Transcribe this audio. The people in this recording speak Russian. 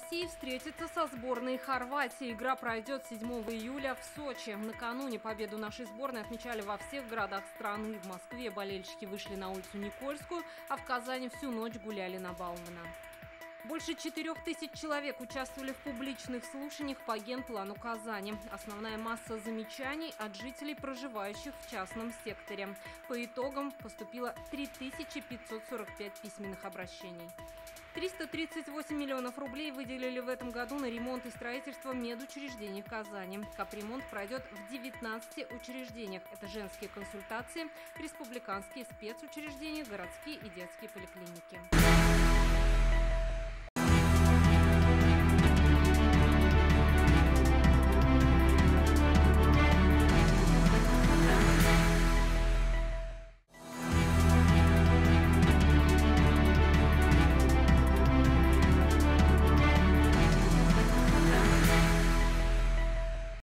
России встретится со сборной Хорватии. Игра пройдет 7 июля в Сочи. Накануне победу нашей сборной отмечали во всех городах страны. В Москве болельщики вышли на улицу Никольскую, а в Казани всю ночь гуляли на Баумана. Больше 4000 человек участвовали в публичных слушаниях по генплану Казани. Основная масса замечаний от жителей, проживающих в частном секторе. По итогам поступило 3545 письменных обращений. 338 миллионов рублей выделили в этом году на ремонт и строительство медучреждений в Казани. Капремонт пройдет в 19 учреждениях. Это женские консультации, республиканские спецучреждения, городские и детские поликлиники.